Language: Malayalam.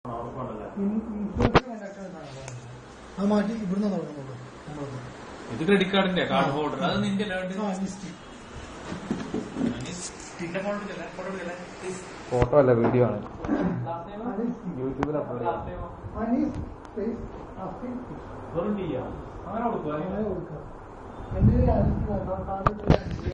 അത് മാറ്റി ഇവിടുന്ന് തുടങ്ങുന്നുള്ളൂ. ഇത് ക്രെഡിറ്റ് കാർഡിന്റെ കാർഡ് ഹോൾഡർ അത് നിന്റെ ഫോട്ടോ അല്ല വീഡിയോ ആണ് യൂട്യൂബിൽ അപ്ലോഡ് ചെയ്യാം. അങ്ങനെ കൊടുക്കുക.